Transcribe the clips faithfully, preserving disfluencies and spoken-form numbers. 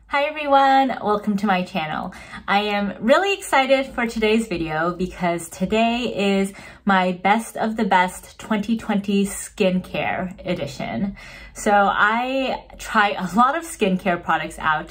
Hi everyone, welcome to my channel. I am really excited for today's video because today is my best of the best twenty twenty skincare edition. So I try a lot of skincare products out.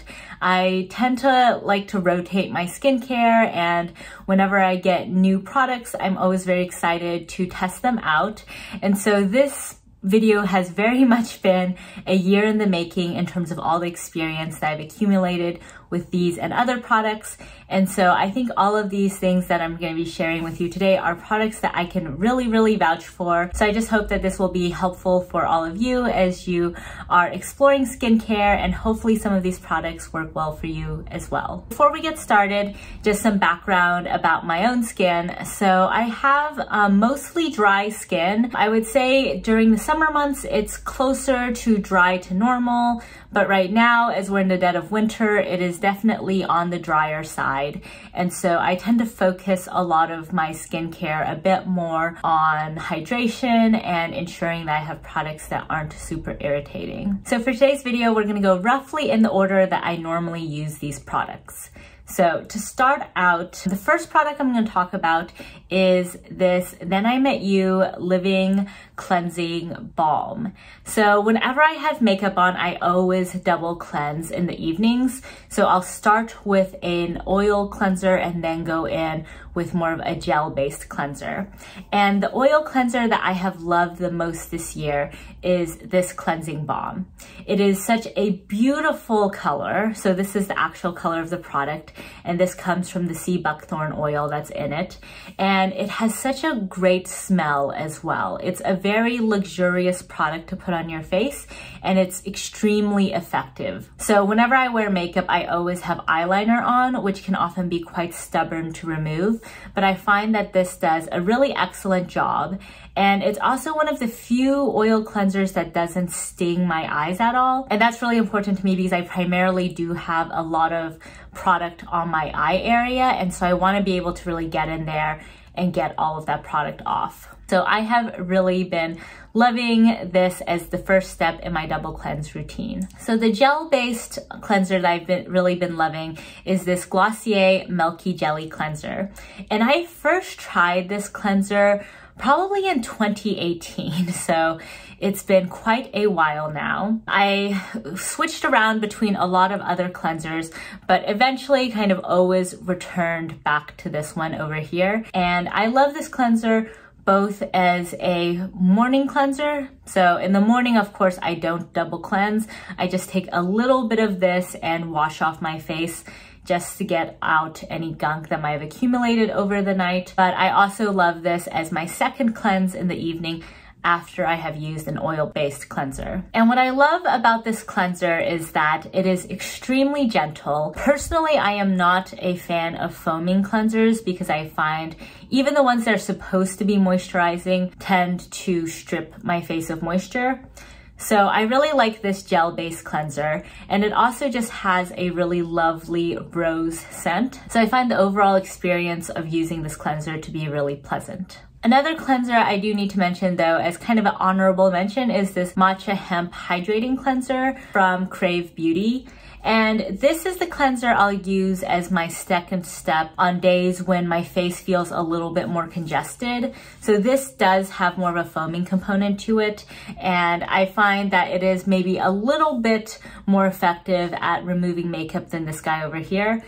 I tend to like to rotate my skincare, and whenever I get new products, I'm always very excited to test them out. And so this video has very much been a year in the making in terms of all the experience that I've accumulated with these and other products. And so I think all of these things that I'm going to be sharing with you today are products that I can really, really vouch for. So I just hope that this will be helpful for all of you as you are exploring skincare, and hopefully some of these products work well for you as well. Before we get started, just some background about my own skin. So I have um, mostly dry skin. I would say during the summer months, it's closer to dry to normal. But right now, as we're in the dead of winter, it is definitely on the drier side. And so I tend to focus a lot of my skincare a bit more on hydration and ensuring that I have products that aren't super irritating. So for today's video, we're gonna go roughly in the order that I normally use these products. So to start out, the first product I'm going to talk about is this Then I Met You Living Cleansing Balm. So whenever I have makeup on, I always double cleanse in the evenings. So I'll start with an oil cleanser and then go in with more of a gel-based cleanser. And the oil cleanser that I have loved the most this year is this cleansing balm. It is such a beautiful color. So this is the actual color of the product, and this comes from the sea buckthorn oil that's in it. And it has such a great smell as well. It's a very luxurious product to put on your face, and it's extremely effective. So whenever I wear makeup, I always have eyeliner on, which can often be quite stubborn to remove. But I find that this does a really excellent job. And it's also one of the few oil cleansers that doesn't sting my eyes at all. And that's really important to me because I primarily do have a lot of product on my eye area. And so I want to be able to really get in there and get all of that product off. So I have really been loving this as the first step in my double cleanse routine. So the gel-based cleanser that I've been, really been loving is this Glossier Milky Jelly Cleanser. And I first tried this cleanser probably in twenty eighteen, so it's been quite a while now. I switched around between a lot of other cleansers, but eventually kind of always returned back to this one over here. And I love this cleanser both as a morning cleanser. So in the morning, of course, I don't double cleanse. I just take a little bit of this and wash off my face just to get out any gunk that might have accumulated over the night. But I also love this as my second cleanse in the evening after I have used an oil-based cleanser. And what I love about this cleanser is that it is extremely gentle. Personally, I am not a fan of foaming cleansers because I find even the ones that are supposed to be moisturizing tend to strip my face of moisture. So I really like this gel-based cleanser, and it also just has a really lovely rose scent. So I find the overall experience of using this cleanser to be really pleasant. Another cleanser I do need to mention though, as kind of an honorable mention, is this Matcha Hemp Hydrating Cleanser from Crave Beauty. And this is the cleanser I'll use as my second step on days when my face feels a little bit more congested. So this does have more of a foaming component to it, and I find that it is maybe a little bit more effective at removing makeup than this guy over here.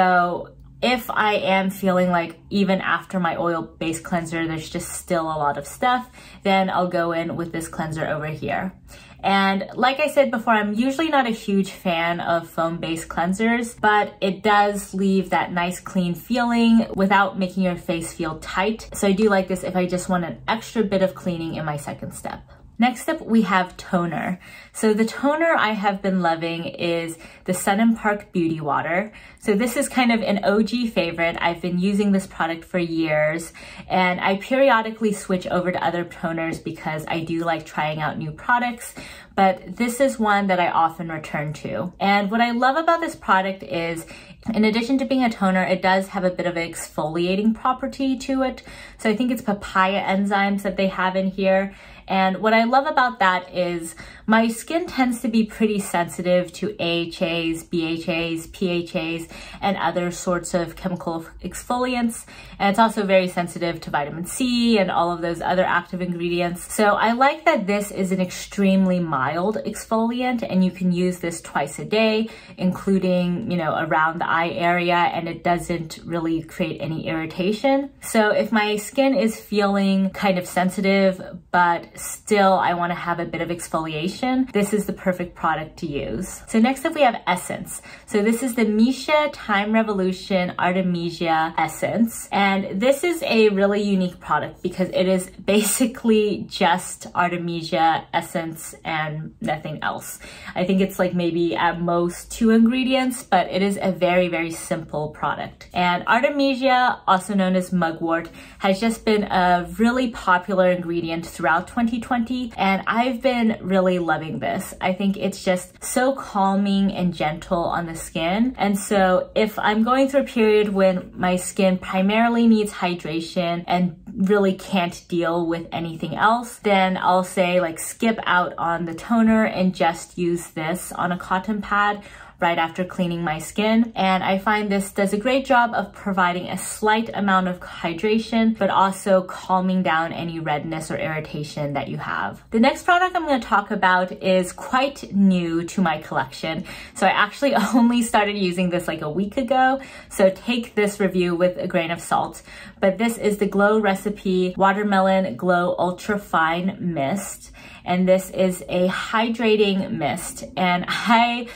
So if I am feeling like even after my oil-based cleanser, there's just still a lot of stuff, then I'll go in with this cleanser over here. And like I said before, I'm usually not a huge fan of foam-based cleansers, but it does leave that nice clean feeling without making your face feel tight. So I do like this if I just want an extra bit of cleaning in my second step. Next up, we have toner. So the toner I have been loving is the Sun and Park Beauty Water. So this is kind of an O G favorite. I've been using this product for years, and I periodically switch over to other toners because I do like trying out new products, but this is one that I often return to. And what I love about this product is, in addition to being a toner, it does have a bit of an exfoliating property to it. So I think it's papaya enzymes that they have in here. And what I love about that is my skin tends to be pretty sensitive to A H As, B H As, P H As, and other sorts of chemical exfoliants. And it's also very sensitive to vitamin C and all of those other active ingredients. So I like that this is an extremely mild exfoliant, and you can use this twice a day, including, you know, around the eye area, and it doesn't really create any irritation. So if my skin is feeling kind of sensitive, but still I want to have a bit of exfoliation, this is the perfect product to use. So next up we have Essence. So this is the Missha Time Revolution Artemisia Essence. And this is a really unique product because it is basically just Artemisia essence and nothing else. I think it's like maybe at most two ingredients, but it is a very, very simple product. And Artemisia, also known as mugwort, has just been a really popular ingredient throughout twenty twenty, and I've been really loving this. I think it's just so calming and gentle on the skin. And so if I'm going through a period when my skin primarily needs hydration and really can't deal with anything else, then I'll say like skip out on the toner and just use this on a cotton pad right after cleaning my skin. And I find this does a great job of providing a slight amount of hydration, but also calming down any redness or irritation that you have. The next product I'm going to talk about is quite new to my collection. So I actually only started using this like a week ago, so take this review with a grain of salt. But this is the Glow Recipe Watermelon Glow Ultra Fine Mist. And this is a hydrating mist. And I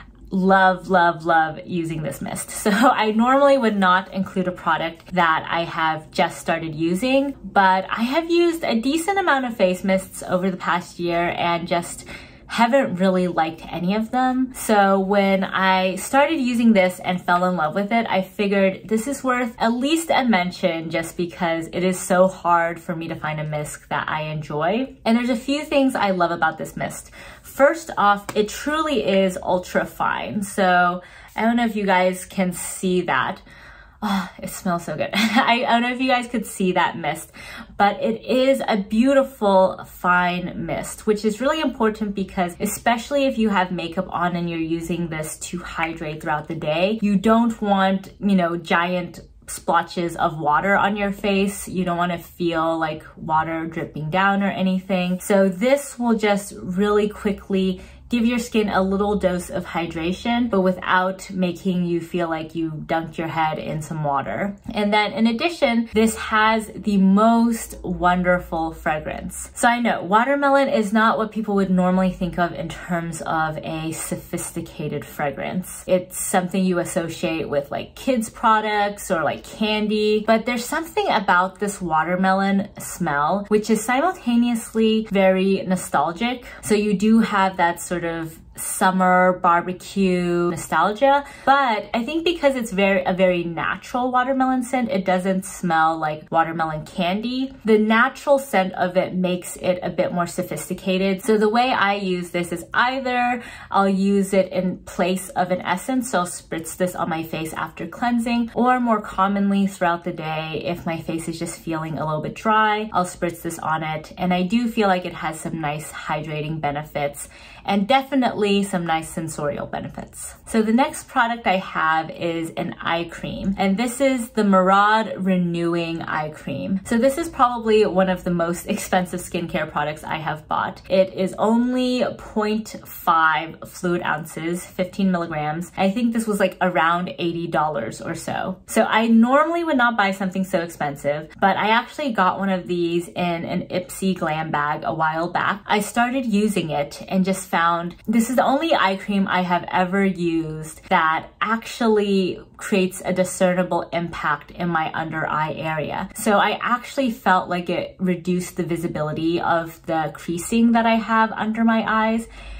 love, love, love using this mist. So I normally would not include a product that I have just started using, but I have used a decent amount of face mists over the past year and just haven't really liked any of them. So when I started using this and fell in love with it, I figured this is worth at least a mention just because it is so hard for me to find a mist that I enjoy. And there's a few things I love about this mist. First off, it truly is ultra fine. So I don't know if you guys can see that. Oh, it smells so good. I, I don't know if you guys could see that mist, but it is a beautiful fine mist, which is really important because especially if you have makeup on and you're using this to hydrate throughout the day, you don't want, you know, giant splotches of water on your face. You don't want to feel like water dripping down or anything. So this will just really quickly give your skin a little dose of hydration, but without making you feel like you dunked your head in some water. And then in addition, this has the most wonderful fragrance. So I know watermelon is not what people would normally think of in terms of a sophisticated fragrance. It's something you associate with like kids products or like candy, but there's something about this watermelon smell which is simultaneously very nostalgic. So you do have that sort of summer barbecue nostalgia, but I think because it's very a very natural watermelon scent, it doesn't smell like watermelon candy. The natural scent of it makes it a bit more sophisticated. So the way I use this is either I'll use it in place of an essence, so I'll spritz this on my face after cleansing, or more commonly throughout the day if my face is just feeling a little bit dry, I'll spritz this on it. And I do feel like it has some nice hydrating benefits and definitely some nice sensorial benefits. So the next product I have is an eye cream, and this is the Murad Renewing Eye Cream. So this is probably one of the most expensive skincare products I have bought. It is only zero point five fluid ounces, fifteen milligrams. I think this was like around eighty dollars or so. So I normally would not buy something so expensive, but I actually got one of these in an Ipsy glam bag a while back. I started using it and just found this is the only eye cream I have ever used that actually creates a discernible impact in my under eye area. So I actually felt like it reduced the visibility of the creasing that I have under my eyes.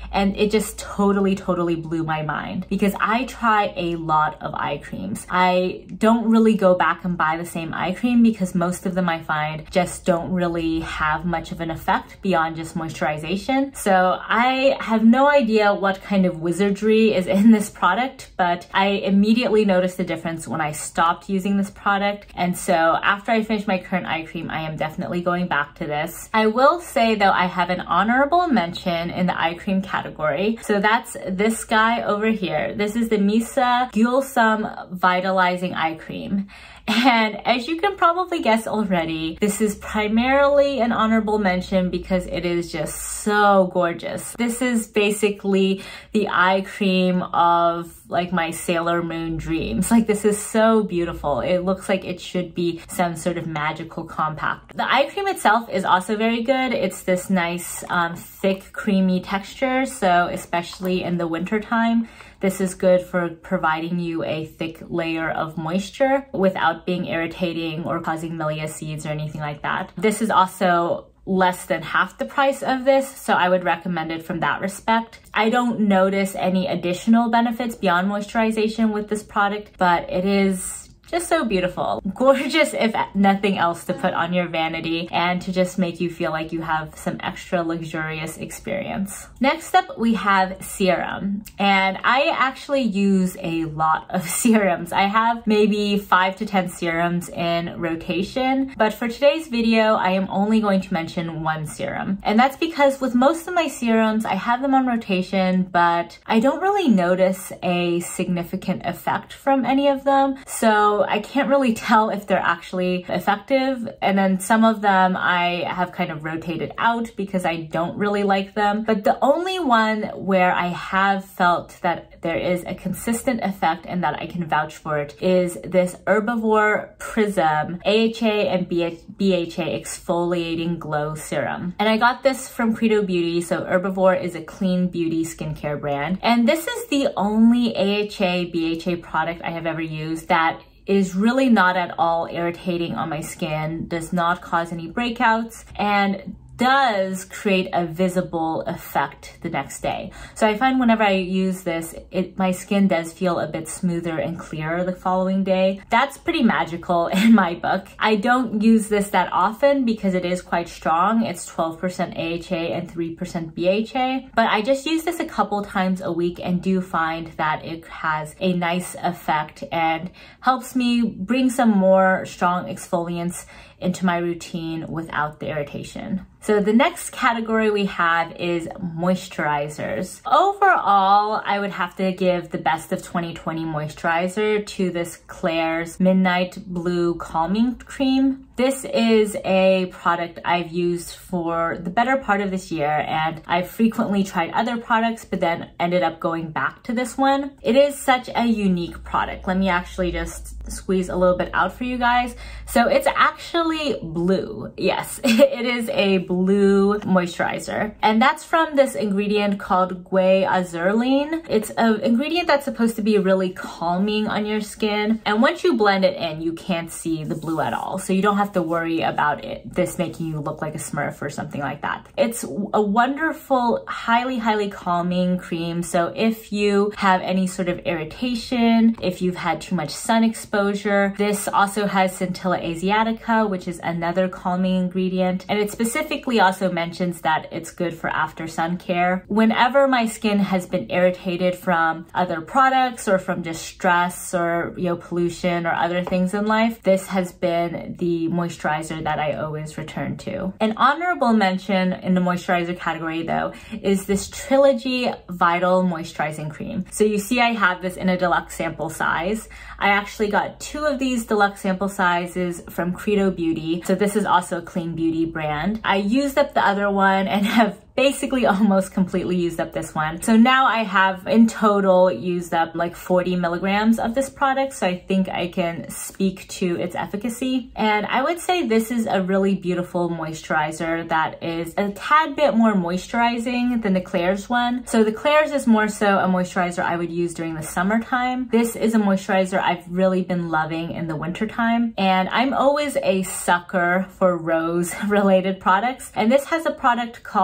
and it just totally, totally blew my mind because I try a lot of eye creams. I don't really go back and buy the same eye cream because most of them I find just don't really have much of an effect beyond just moisturization. So I have no idea what kind of wizardry is in this product, but I immediately noticed the difference when I stopped using this product. And so after I finish my current eye cream, I am definitely going back to this. I will say though, I have an honorable mention in the eye cream category. So that's this guy over here. This is the Misa Gulsum Vitalizing Eye Cream. And as you can probably guess already, this is primarily an honorable mention because it is just so gorgeous. This is basically the eye cream of like my Sailor Moon dreams. Like this is so beautiful. It looks like it should be some sort of magical compact. The eye cream itself is also very good. It's this nice um, thick creamy texture. So especially in the winter time, this is good for providing you a thick layer of moisture without being irritating or causing milia seeds or anything like that. This is also less than half the price of this, so I would recommend it from that respect. I don't notice any additional benefits beyond moisturization with this product, but it is just so beautiful. Gorgeous, if nothing else, to put on your vanity and to just make you feel like you have some extra luxurious experience. Next up, we have serum. And I actually use a lot of serums. I have maybe five to ten serums in rotation, but for today's video, I am only going to mention one serum. And that's because with most of my serums, I have them on rotation, but I don't really notice a significant effect from any of them. So I can't really tell if they're actually effective. And then some of them I have kind of rotated out because I don't really like them. But the only one where I have felt that there is a consistent effect and that I can vouch for it is this Herbivore Prism A H A and B H A Exfoliating Glow Serum. And I got this from Credo Beauty. So Herbivore is a clean beauty skincare brand. And this is the only A H A, B H A product I have ever used that is really not at all irritating on my skin, does not cause any breakouts, and does create a visible effect the next day. So I find whenever I use this, it my skin does feel a bit smoother and clearer the following day. That's pretty magical in my book. I don't use this that often because it is quite strong. It's twelve percent A H A and three percent B H A, but I just use this a couple times a week and do find that it has a nice effect and helps me bring some more strong exfoliants into my routine without the irritation. So the next category we have is moisturizers. Overall, I would have to give the best of twenty twenty moisturizer to this Klairs Midnight Blue Calming Cream. This is a product I've used for the better part of this year, and I've frequently tried other products, but then ended up going back to this one. It is such a unique product. Let me actually just squeeze a little bit out for you guys. So it's actually blue. Yes, it is a blue moisturizer. And that's from this ingredient called Guaiazurline. It's an ingredient that's supposed to be really calming on your skin. And once you blend it in, you can't see the blue at all. So you don't have to worry about it, this making you look like a Smurf or something like that. It's a wonderful, highly, highly calming cream. So if you have any sort of irritation, if you've had too much sun exposure, this also has Scintilla asiatica, which is another calming ingredient. And it specifically also mentions that it's good for after sun care. Whenever my skin has been irritated from other products or from just stress or, you know, pollution or other things in life, this has been the moisturizer that I always return to. An honorable mention in the moisturizer category though is this Trilogy Vital Moisturizing Cream. So you see I have this in a deluxe sample size. I actually got two of these deluxe sample sizes from Credo Beauty. So this is also a clean beauty brand. I used up the other one and have basically almost completely used up this one. So now I have in total used up like forty milligrams of this product. So I think I can speak to its efficacy. And I would say this is a really beautiful moisturizer that is a tad bit more moisturizing than the Klairs one. So the Klairs is more so a moisturizer I would use during the summertime. This is a moisturizer I've really been loving in the wintertime. And I'm always a sucker for rose related products. And this has a product called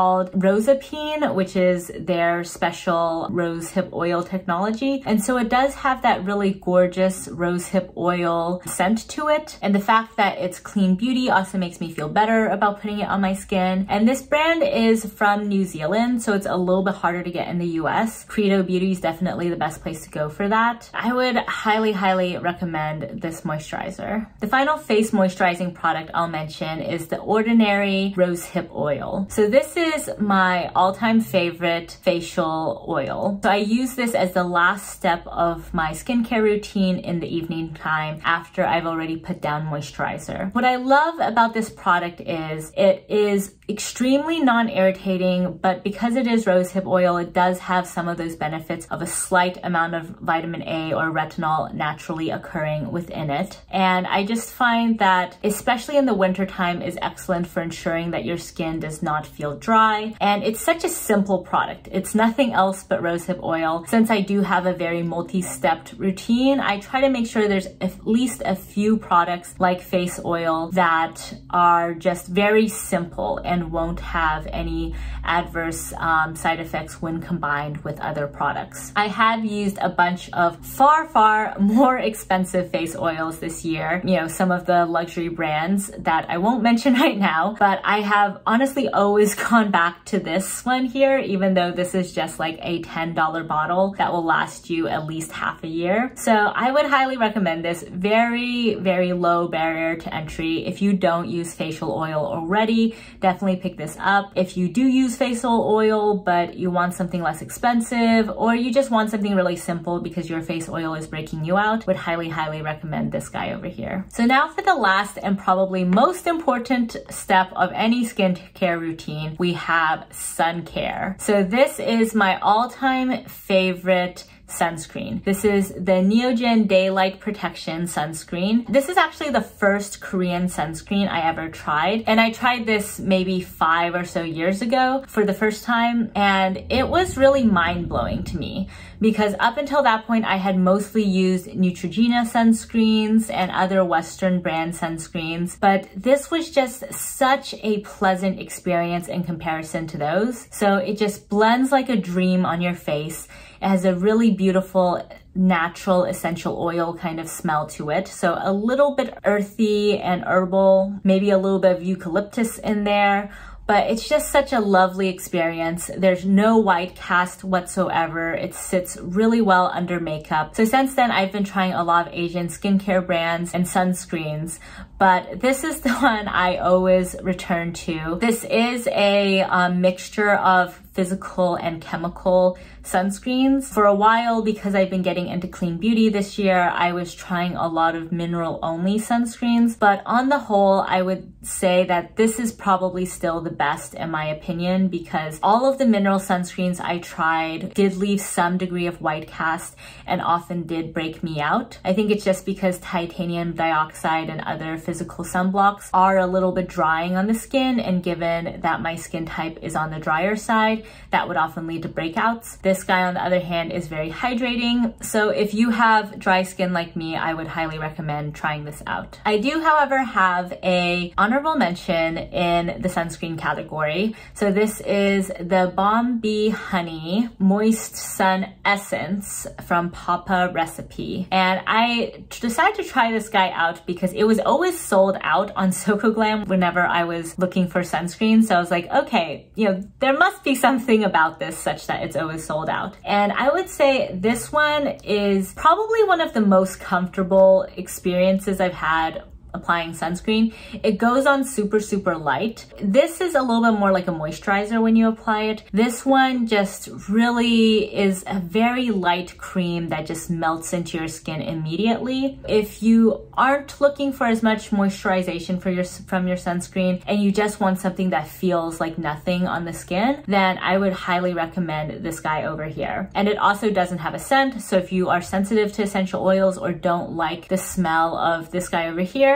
Rosapine, which is their special rosehip oil technology. And so it does have that really gorgeous rosehip oil scent to it. And the fact that it's clean beauty also makes me feel better about putting it on my skin. And this brand is from New Zealand, so it's a little bit harder to get in the U S. Credo Beauty is definitely the best place to go for that. I would highly, highly recommend this moisturizer. The final face moisturizing product I'll mention is the Ordinary Rosehip Oil. So this is my all-time favorite facial oil. So I use this as the last step of my skincare routine in the evening time after I've already put down moisturizer. What I love about this product is it is extremely non-irritating, but because it is rosehip oil, it does have some of those benefits of a slight amount of vitamin A or retinol naturally occurring within it. And I just find that, especially in the wintertime, is excellent for ensuring that your skin does not feel dry. And it's such a simple product. It's nothing else but rosehip oil. Since I do have a very multi-stepped routine, I try to make sure there's at least a few products like face oil that are just very simple and won't have any adverse um, side effects when combined with other products. I have used a bunch of far, far more expensive face oils this year. You know, some of the luxury brands that I won't mention right now, but I have honestly always gone back to this one here, even though this is just like a ten dollar bottle that will last you at least half a year. So I would highly recommend this. Very, very low barrier to entry. If you don't use facial oil already, definitely pick this up. If you do use facial oil, but you want something less expensive, or you just want something really simple because your face oil is breaking you out, would highly, highly recommend this guy over here. So now for the last and probably most important step of any skincare routine, we have sun care. So this is my all-time favorite sunscreen. This is the Neogen Daylight Protection sunscreen. This is actually the first Korean sunscreen I ever tried, and I tried this maybe five or so years ago for the first time, and it was really mind-blowing to me because up until that point I had mostly used Neutrogena sunscreens and other Western brand sunscreens, but this was just such a pleasant experience in comparison to those. So it just blends like a dream on your face. It has a really beautiful natural essential oil kind of smell to it. So a little bit earthy and herbal, maybe a little bit of eucalyptus in there, but it's just such a lovely experience. There's no white cast whatsoever. It sits really well under makeup. So since then, I've been trying a lot of Asian skincare brands and sunscreens, but this is the one I always return to. This is a um, mixture of physical and chemical sunscreens. For a while, because I've been getting into clean beauty this year, I was trying a lot of mineral only sunscreens, but on the whole, I would say that this is probably still the best in my opinion, because all of the mineral sunscreens I tried did leave some degree of white cast and often did break me out. I think it's just because titanium dioxide and other physical sunblocks are a little bit drying on the skin, and given that my skin type is on the drier side, that would often lead to breakouts. This guy, on the other hand, is very hydrating. So if you have dry skin like me, I would highly recommend trying this out. I do, however, have a honorable mention in the sunscreen category. So this is the Balm Bee Honey Moist Sun Essence from Papa Recipe. And I decided to try this guy out because it was always sold out on SokoGlam whenever I was looking for sunscreen. So I was like, okay, you know, there must be something about this such that it's always sold out. And I would say this one is probably one of the most comfortable experiences I've had applying sunscreen. It goes on super, super light. This is a little bit more like a moisturizer when you apply it. This one just really is a very light cream that just melts into your skin immediately. If you aren't looking for as much moisturization for your, from your sunscreen and you just want something that feels like nothing on the skin, then I would highly recommend this guy over here. And it also doesn't have a scent, so if you are sensitive to essential oils or don't like the smell of this guy over here,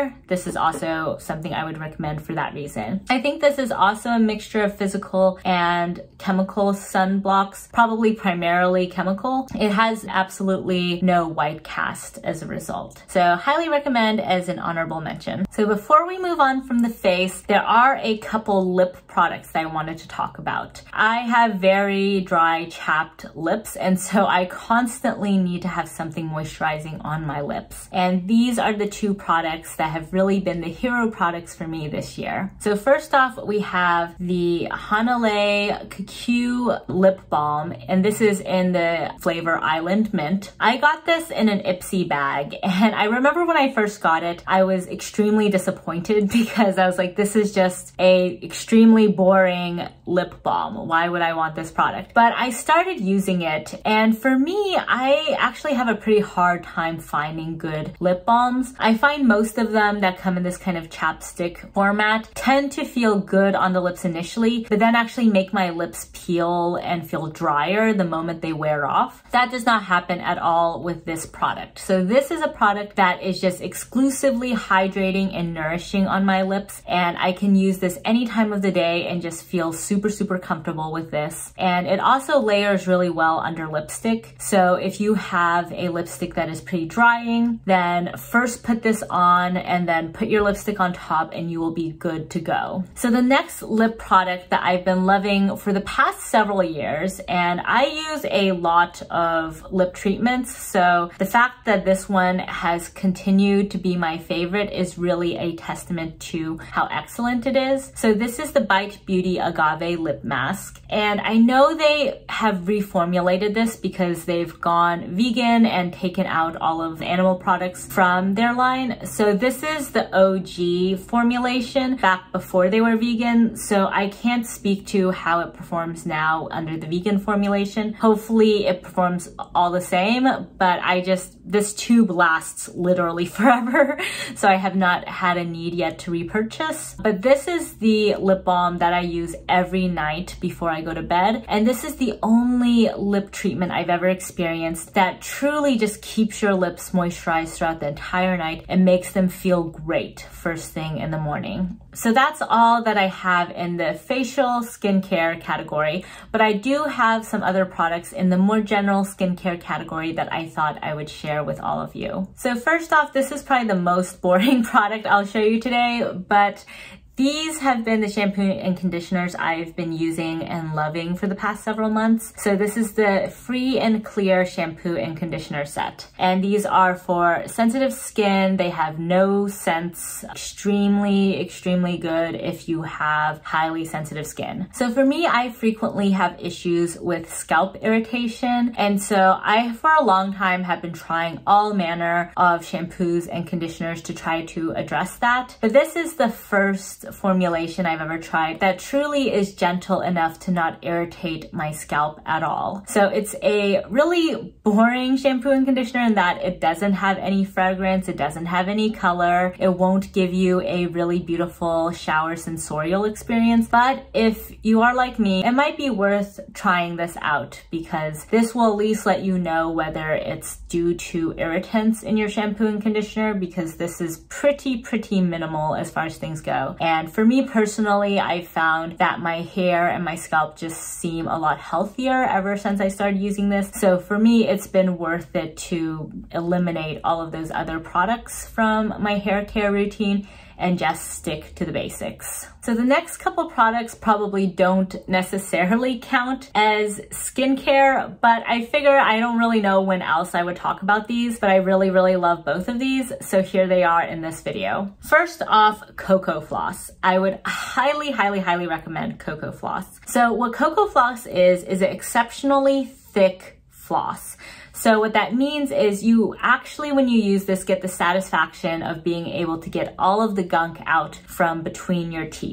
skincare, this is also something I would recommend for that reason. I think this is also a mixture of physical and chemical sunblocks, probably primarily chemical. It has absolutely no white cast as a result. So highly recommend as an honorable mention. So before we move on from the face, there are a couple lip products that I wanted to talk about. I have very dry, chapped lips, and so I constantly need to have something moisturizing on my lips. And these are the two products that have really been the hero products for me this year. So first off, we have the Hanalei K Q Lip Balm, and this is in the flavor Island Mint. I got this in an Ipsy bag, and I remember when I first got it, I was extremely disappointed because I was like, this is just a extremely boring lip balm. Why would I want this product? But I started using it, and for me, I actually have a pretty hard time finding good lip balms. I find most of them that come in this kind of chapstick format tend to feel good on the lips initially, but then actually make my lips peel and feel drier the moment they wear off. That does not happen at all with this product. So this is a product that is just exclusively hydrating and nourishing on my lips, and I can use this any time of the day and just feel super, super comfortable with this. And it also layers really well under lipstick. So if you have a lipstick that is pretty drying, then first put this on and then put your lipstick on top and you will be good to go. So the next lip product that I've been loving for the past several years, and I use a lot of lip treatments, so the fact that this one has continued to be my favorite is really a testament to how excellent it is. So this is the Bite Beauty Agave Lip Mask, and I know they have reformulated this because they've gone vegan and taken out all of the animal products from their line. So this is the O G formulation back before they were vegan, so I can't speak to how it performs now under the vegan formulation. Hopefully it performs all the same, but I just, this tube lasts literally forever, so I have not had a need yet to repurchase. But this is the lip balm that I use every night before I go to bed, and this is the only lip treatment I've ever experienced that truly just keeps your lips moisturized throughout the entire night and makes them feel great first thing in the morning. So that's all that I have in the facial skincare category, but I do have some other products in the more general skincare category that I thought I would share with all of you. So first off, this is probably the most boring product I'll show you today, but these have been the shampoo and conditioners I've been using and loving for the past several months. So this is the Free and Clear shampoo and conditioner set. And these are for sensitive skin. They have no scents, extremely, extremely good if you have highly sensitive skin. So for me, I frequently have issues with scalp irritation. And so I, for a long time, have been trying all manner of shampoos and conditioners to try to address that. But this is the first formulation I've ever tried that truly is gentle enough to not irritate my scalp at all. So it's a really boring shampoo and conditioner in that it doesn't have any fragrance, it doesn't have any color, it won't give you a really beautiful shower sensorial experience. But if you are like me, it might be worth trying this out because this will at least let you know whether it's due to irritants in your shampoo and conditioner, because this is pretty, pretty minimal as far as things go. And for me personally, I found that my hair and my scalp just seem a lot healthier ever since I started using this. So for me, it's been worth it to eliminate all of those other products from my hair care routine and just stick to the basics. So the next couple products probably don't necessarily count as skincare, but I figure I don't really know when else I would talk about these, but I really, really love both of these, so here they are in this video. First off, Cocoa Floss. I would highly, highly, highly recommend Cocoa Floss. So what Cocoa Floss is, is an exceptionally thick floss. So what that means is you actually, when you use this, get the satisfaction of being able to get all of the gunk out from between your teeth.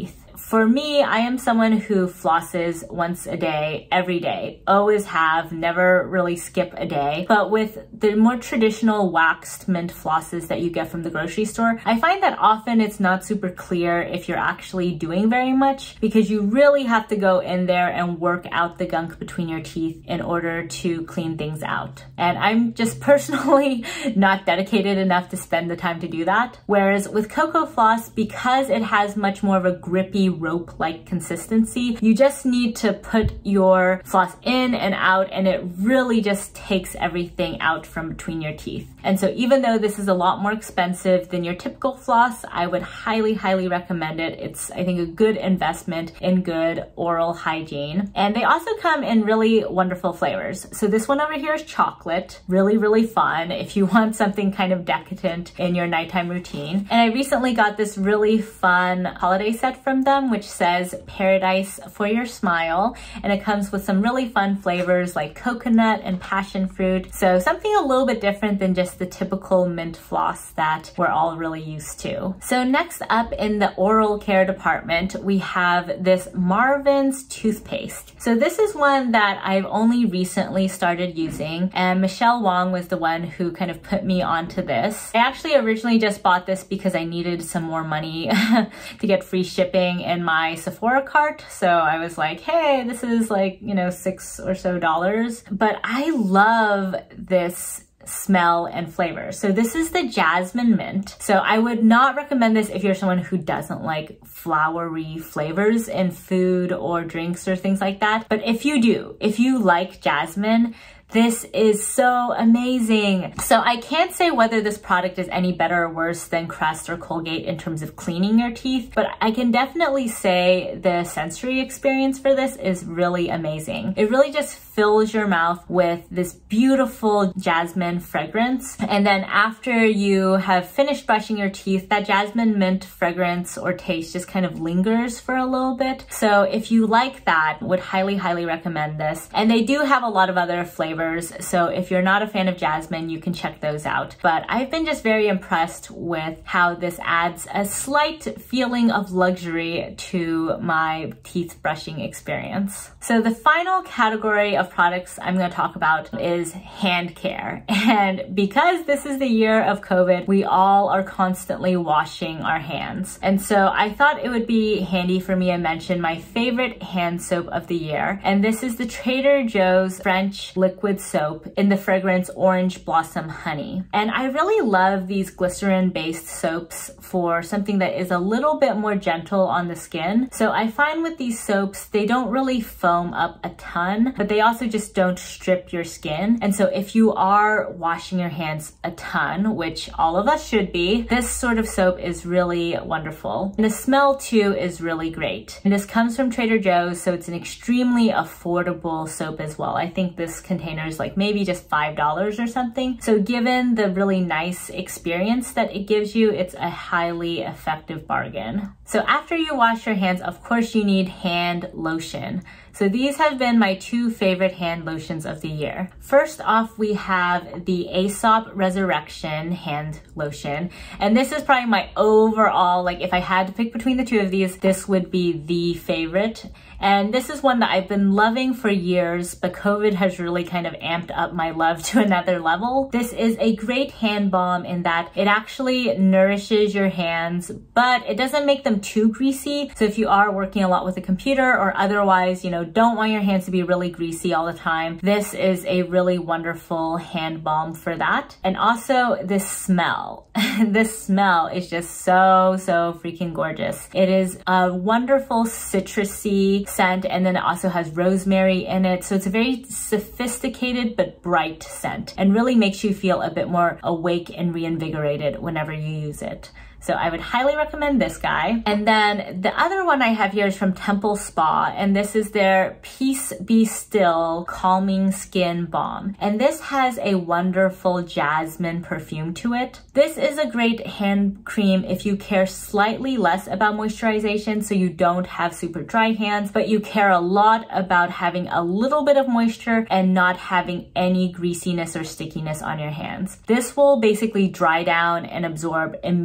For me, I am someone who flosses once a day, every day, always have, never really skip a day. But with the more traditional waxed mint flosses that you get from the grocery store, I find that often it's not super clear if you're actually doing very much, because you really have to go in there and work out the gunk between your teeth in order to clean things out. And I'm just personally not dedicated enough to spend the time to do that. Whereas with Cocoa Floss, because it has much more of a grippy rope-like consistency, you just need to put your floss in and out, and it really just takes everything out from between your teeth. And so even though this is a lot more expensive than your typical floss, I would highly, highly recommend it. It's, I think, a good investment in good oral hygiene. And they also come in really wonderful flavors. So this one over here is chocolate, really, really fun if you want something kind of decadent in your nighttime routine. And I recently got this really fun holiday set from them, which says Paradise for Your Smile. And it comes with some really fun flavors like coconut and passion fruit. So something a little bit different than just the typical mint floss that we're all really used to. So next up in the oral care department, we have this Marvin's toothpaste. So this is one that I've only recently started using, and Michelle Wong was the one who kind of put me onto this. I actually originally just bought this because I needed some more money to get free shipping in my Sephora cart. So I was like, hey, this is like, you know, six or so dollars. But I love this smell and flavor. So this is the Jasmine Mint. So I would not recommend this if you're someone who doesn't like flowery flavors in food or drinks or things like that. But if you do, if you like jasmine, this is so amazing. So I can't say whether this product is any better or worse than Crest or Colgate in terms of cleaning your teeth, but I can definitely say the sensory experience for this is really amazing. It really just fills your mouth with this beautiful jasmine fragrance. And then after you have finished brushing your teeth, that jasmine mint fragrance or taste just kind of lingers for a little bit. So if you like that, would highly, highly recommend this. And they do have a lot of other flavors. So if you're not a fan of jasmine, you can check those out. But I've been just very impressed with how this adds a slight feeling of luxury to my teeth brushing experience. So the final category of products I'm going to talk about is hand care. And because this is the year of COVID, we all are constantly washing our hands. And so I thought it would be handy for me to mention my favorite hand soap of the year. And this is the Trader Joe's French Liquid Soap in the fragrance Orange Blossom Honey. And I really love these glycerin-based soaps for something that is a little bit more gentle on the skin. So I find with these soaps, they don't really foam up a ton, but they also just don't strip your skin. And so if you are washing your hands a ton, which all of us should be, this sort of soap is really wonderful. And the smell too is really great. And this comes from Trader Joe's, so it's an extremely affordable soap as well. I think this container is like maybe just five dollars or something. So given the really nice experience that it gives you, it's a highly effective bargain. So after you wash your hands, of course you need hand lotion. So these have been my two favorite hand lotions of the year. First off, we have the Aesop Resurrection hand lotion. And this is probably my overall, like if I had to pick between the two of these, this would be the favorite. And this is one that I've been loving for years, but COVID has really kind of amped up my love to another level. This is a great hand balm in that it actually nourishes your hands, but it doesn't make them too greasy. So if you are working a lot with a computer or otherwise, you know, don't want your hands to be really greasy all the time, this is a really wonderful hand balm for that. And also this smell. This smell is just so, so freaking gorgeous. It is a wonderful citrusy scent, and then it also has rosemary in it. So it's a very sophisticated but bright scent and really makes you feel a bit more awake and reinvigorated whenever you use it. So I would highly recommend this guy. And then the other one I have here is from Temple Spa, and this is their Peace Be Still Calming Skin Balm. And this has a wonderful jasmine perfume to it. This is a great hand cream if you care slightly less about moisturization, so you don't have super dry hands, but you care a lot about having a little bit of moisture and not having any greasiness or stickiness on your hands. This will basically dry down and absorb immediately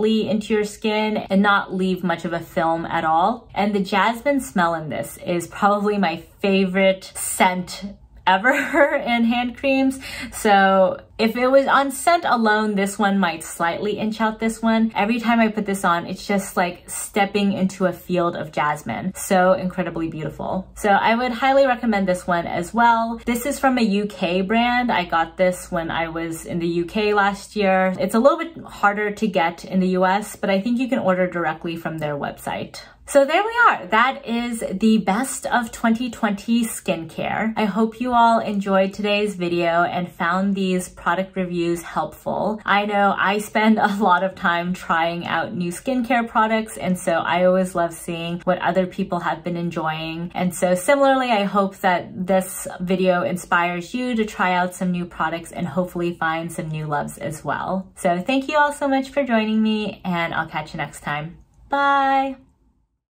immediately into your skin and not leave much of a film at all. And the jasmine smell in this is probably my favorite scent ever in hand creams. So if it was on scent alone, this one might slightly inch out this one. Every time I put this on, it's just like stepping into a field of jasmine. So incredibly beautiful. So I would highly recommend this one as well. This is from a U K brand. I got this when I was in the U K last year. It's a little bit harder to get in the U S, but I think you can order directly from their website. So there we are. That is the best of twenty twenty skincare. I hope you all enjoyed today's video and found these product reviews helpful. I know I spend a lot of time trying out new skincare products, and so I always love seeing what other people have been enjoying. And so similarly, I hope that this video inspires you to try out some new products and hopefully find some new loves as well. So thank you all so much for joining me, and I'll catch you next time. Bye!